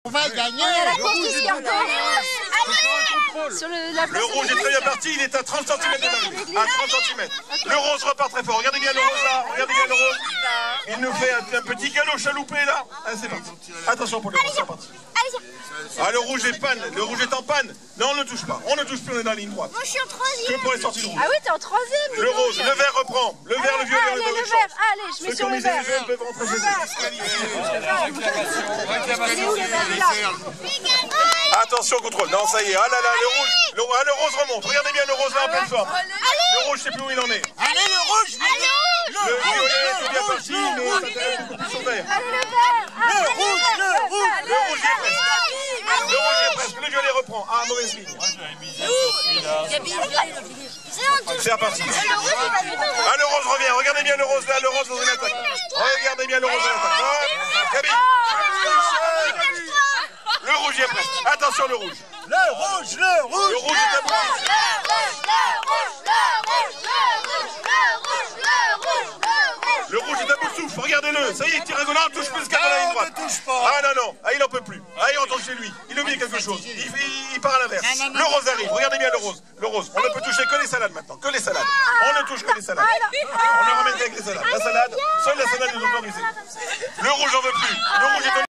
On va gagner. Le rouge est très bien parti, il est à 30 cm de l'arrivée. À 30 cm. Le rose repart très fort. Regardez bien le rose là. Regardez bien le rose. Il nous fait un petit galop chaloupé là. Allez, c'est parti. Attention pour le rose, c'est parti. Ah, le rouge est panne. Le rouge est en panne. Non, on ne touche pas. On ne touche plus, on est dans la ligne droite. Moi, je suis en troisième. Que pour les sorties de rouge. Ah oui, t'es en troisième. Le rose, le vert reprend. Le vert, le violet, Allez, le le vert. Allez, je mets Ceux qui sur ont le misé vert. les jeunes peuvent rentrer chez eux. Il est où le vert? Il est là. Attention, contrôle. Non, ça y est. Ah là là, le rouge. Le rose remonte. Regardez bien le rose là en pleine forme. Le rouge, je sais plus où il en est. Allez, le rouge. Le violet est bien parti, mais ça fait beaucoup plus son vert. Allez, le vert. Le rouge y est presque. Le rouge y est presque. Le violet reprend. Ah, mauvaise ligne. C'est reparti. Ah, le rose revient. Regardez bien le rose là. Le rose dans une attaque. Regardez bien le rose dans une attaque. Gabi. Le rouge y est presque. Attention, le rouge. Le rouge. Le rouge est à bout. Le rouge est à bout de souffle, regardez-le, ça y est, Tiragola ne touche plus ce gars dans la ligne droite. Ah non, non, ah, il en peut plus. Ah, il retourne chez lui, il oublie quelque chose, il part à l'inverse. Le rose arrive, regardez bien le rose. Le rose, on ne peut toucher que les salades maintenant, que les salades. On ne touche que les salades. On ne ramène qu'avec les salades. La salade, seule la salade est autorisée. Le rouge n'en veut plus. Le rouge est